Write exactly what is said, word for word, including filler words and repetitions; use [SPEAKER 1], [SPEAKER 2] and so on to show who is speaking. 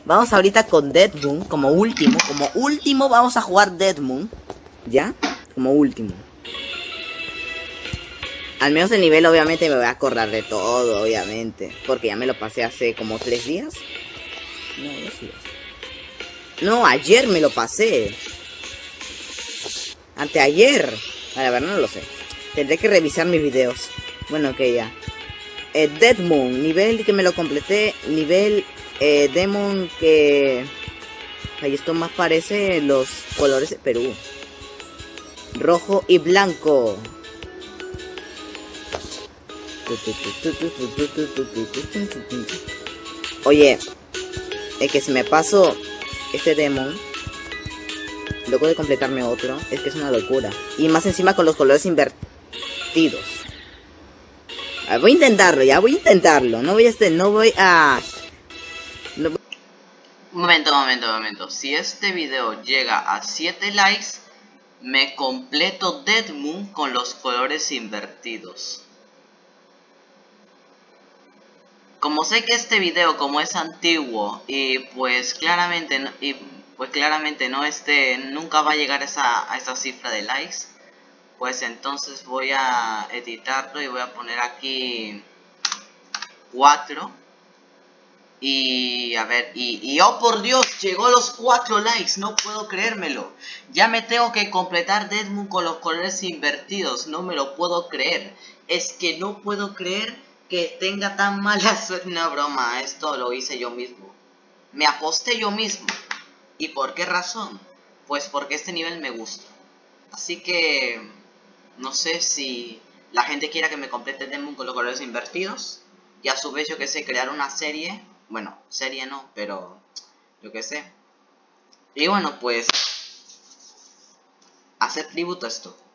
[SPEAKER 1] Vamos ahorita con Dead Moon, como último, como último vamos a jugar Dead Moon. ¿Ya? Como último. Al menos el nivel obviamente me voy a acordar de todo, obviamente. Porque ya me lo pasé hace como tres días. No, dos días. No, ayer me lo pasé. Anteayer. A la verdad no lo sé. Tendré que revisar mis videos. Bueno, ok, ya. Eh, Dead Moon, nivel que me lo completé. Nivel eh, Demon que... Ay, esto más parece los colores de Perú. Rojo y blanco. Oye, es que si me paso este demon, luego de completarme otro, es que es una locura. Y más encima con los colores invertidos. A ver, voy a intentarlo, ya voy a intentarlo. No voy a este, no voy a... No voy...
[SPEAKER 2] Momento, momento, momento. Si este video llega a siete likes, me completo Dead Moon con los colores invertidos. Como sé que este video, como es antiguo y pues claramente no, y pues claramente no este nunca va a llegar a esa, a esa cifra de likes, pues entonces voy a editarlo y voy a poner aquí cuatro. Y a ver, y, y oh por Dios, llegó a los cuatro likes, no puedo creérmelo. Ya me tengo que completar Dead Moon con los colores invertidos, no me lo puedo creer. Es que no puedo creer que tenga tan mala suerte. No, broma, esto lo hice yo mismo. Me aposté yo mismo. ¿Y por qué razón? Pues porque este nivel me gusta. Así que no sé si la gente quiera que me complete Dead Moon con los colores invertidos. Y a su vez yo que sé, crear una serie. Bueno, serie no, pero yo que sé. Y bueno, pues hacer tributo a esto.